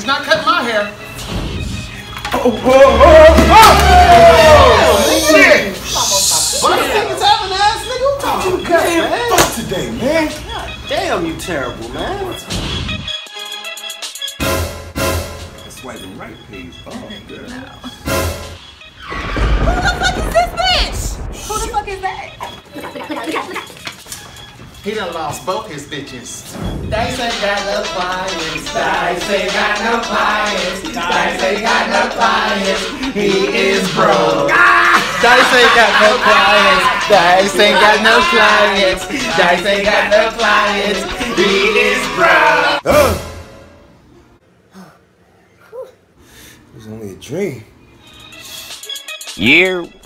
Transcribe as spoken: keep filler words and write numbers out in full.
He's not cutting my hair. Oh, oh, oh, oh! Oh, shit! What the fuck is happening, ass nigga? Who taught you to cut, man? Fuck today, man. God damn, you terrible, man. Swiping right pays off, girl. No. Who the fuck is this bitch? Who the fuck is that? He done lost both his bitches. Dice ain't got no clients. Dice ain't got no clients. Dice ain't got no clients. He is broke. Dice ain't got no clients. Dice ain't got no clients. Dice ain't got no clients. He is broke. Oh. It was only a dream. Yeah.